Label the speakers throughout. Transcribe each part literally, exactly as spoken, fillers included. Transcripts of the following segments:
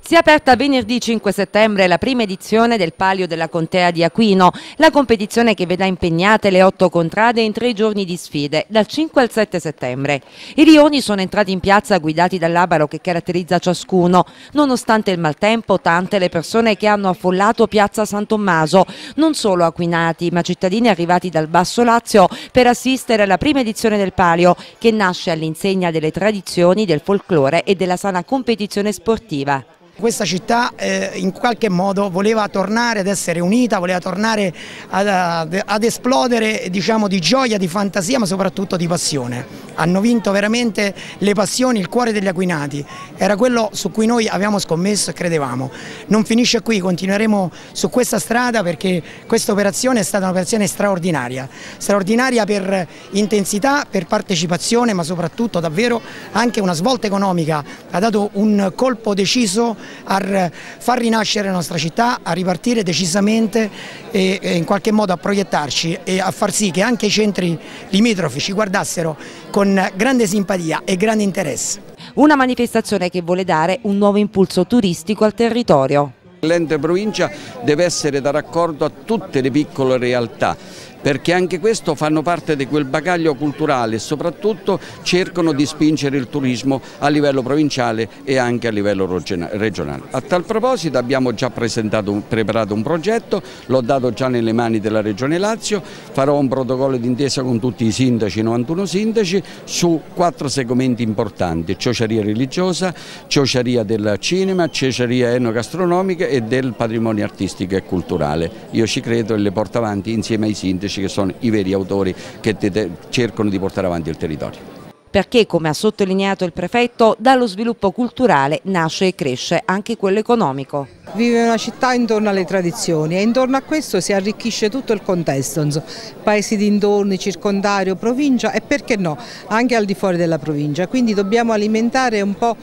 Speaker 1: Si è aperta venerdì cinque settembre la prima edizione del Palio della Contea di Aquino, la competizione che vedrà impegnate le otto contrade in tre giorni di sfide, dal cinque al sette settembre. I rioni sono entrati in piazza guidati dall'abaro che caratterizza ciascuno. Nonostante il maltempo, tante le persone che hanno affollato piazza San Tommaso, non solo aquinati, ma cittadini arrivati dal Basso Lazio per assistere alla prima edizione del Palio, che nasce all'insegna delle tradizioni, del folklore e della sana competizione sportiva.
Speaker 2: Questa città eh, in qualche modo voleva tornare ad essere unita, voleva tornare ad, ad, ad esplodere, diciamo, di gioia, di fantasia, ma soprattutto di passione. Hanno vinto veramente le passioni, il cuore degli aquinati. Era quello su cui noi avevamo scommesso e credevamo. Non finisce qui, continueremo su questa strada perché questa operazione è stata un'operazione straordinaria. Straordinaria per intensità, per partecipazione, ma soprattutto davvero anche una svolta economica. Ha dato un colpo deciso a far rinascere la nostra città, a ripartire decisamente e, e in qualche modo a proiettarci e a far sì che anche i centri limitrofi ci guardassero con grande simpatia e grande interesse.
Speaker 1: Una manifestazione che vuole dare un nuovo impulso turistico al territorio.
Speaker 3: L'ente provincia deve essere da raccordo a tutte le piccole realtà, perché anche questo fanno parte di quel bagaglio culturale e soprattutto cercano di spingere il turismo a livello provinciale e anche a livello regionale. A tal proposito abbiamo già presentato, preparato un progetto, l'ho dato già nelle mani della Regione Lazio, farò un protocollo d'intesa con tutti i sindaci, novantuno sindaci, su quattro segmenti importanti: ciociaria religiosa, ciociaria del cinema, ciociaria enogastronomica e del patrimonio artistico e culturale. Io ci credo e le porto avanti insieme ai sindaci, che sono i veri autori che cercano di portare avanti il territorio.
Speaker 1: Perché, come ha sottolineato il prefetto, dallo sviluppo culturale nasce e cresce anche quello economico.
Speaker 4: Vive una città intorno alle tradizioni e intorno a questo si arricchisce tutto il contesto, insomma, paesi dintorni, circondario, provincia e perché no, anche al di fuori della provincia. Quindi dobbiamo alimentare un po'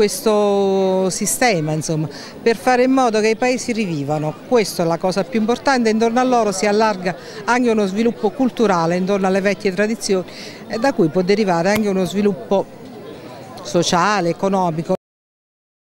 Speaker 4: questo sistema, insomma, per fare in modo che i paesi rivivano. Questa è la cosa più importante, intorno a loro si allarga anche uno sviluppo culturale intorno alle vecchie tradizioni e da cui può derivare anche uno sviluppo sociale, economico.